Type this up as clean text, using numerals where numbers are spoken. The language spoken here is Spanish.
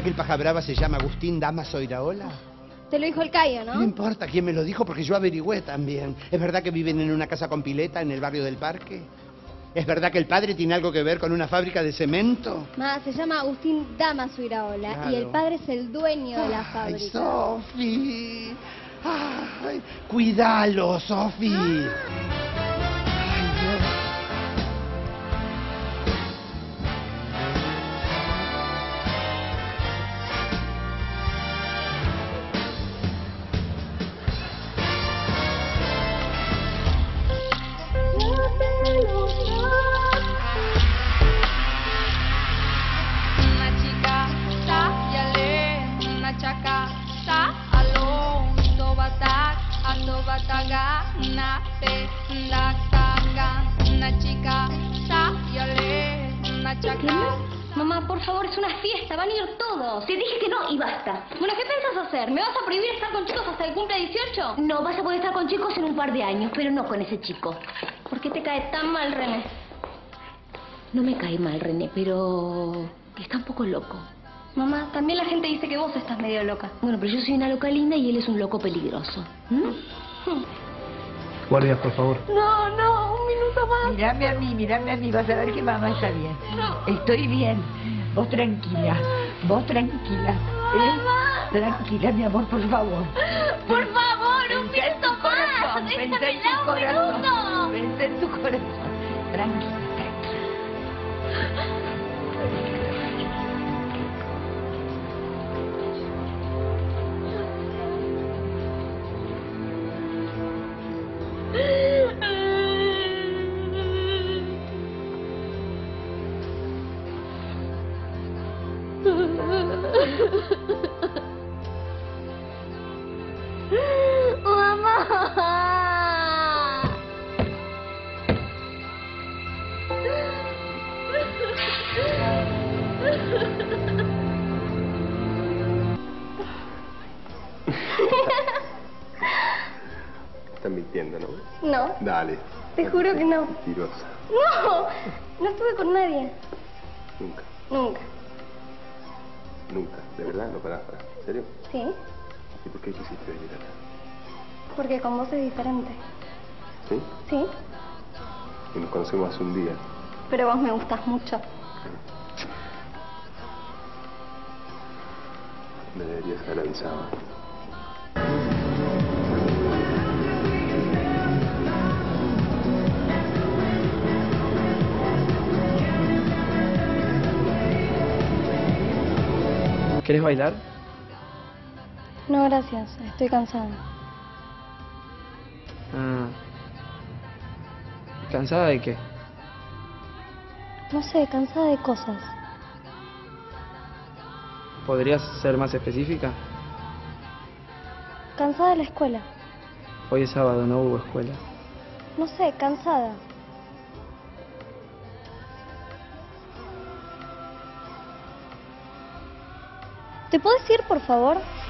que el pajabrava se llama Agustín Dámaso Iraola? Te lo dijo el Cayo, ¿no? No importa quién me lo dijo porque yo averigüé también. ¿Es verdad que viven en una casa con pileta en el barrio del Parque? ¿Es verdad que el padre tiene algo que ver con una fábrica de cemento? Ma, se llama Agustín Dámaso Iraola, Claro. y el padre es el dueño de la fábrica. ¡Ay, Sofi! ¡Ay! ¡Cuídalo, Sofi! Ay, Dios. Una chica sayale, una chaka sa alo, sobataga, nate, ndakaga. Una chica sayale, una chaka. ¿Qué? Mamá, por favor, es una fiesta, van a ir todos. Te dije que no y basta. Bueno, ¿qué pensás hacer? ¿Me vas a prohibir estar con chicos hasta que cumpla 18? No, vas a poder estar con chicos en un par de años, pero no con ese chico. ¿Por qué te cae tan mal, René? No me cae mal, René, pero está un poco loco. Mamá, también la gente dice que vos estás medio loca. Bueno, pero yo soy una loca linda y él es un loco peligroso. Guardias, por favor. No, un minuto más. Mírame a mí, vas a ver que mamá está bien. Estoy bien. Vos tranquila, Mamá. Tranquila, mi amor, por favor. Por favor, un Pensá en minuto tu corazón, más. pensá en tu Déjamela un corazón. minuto. Pensá en tu corazón. Tranquila. Mamá. Están mintiendo, ¿no? No, Dale. te juro que no. Mentirosa. No estuve con nadie. Nunca, Nunca. nunca. ¿De verdad? No, pará. ¿En serio? ¿Sí? ¿Y por qué quisiste venir acá? Porque con vos es diferente. ¿Sí? ¿Sí? Y nos conocemos hace un día. Pero vos me gustás mucho. Me deberías haber avisado. ¿Querés bailar? No, gracias. Estoy cansada. Ah. ¿Cansada de qué? No sé, cansada de cosas. ¿Podrías ser más específica? Cansada de la escuela. Hoy es sábado, no hubo escuela. No sé, cansada. ¿Te puedes ir, por favor?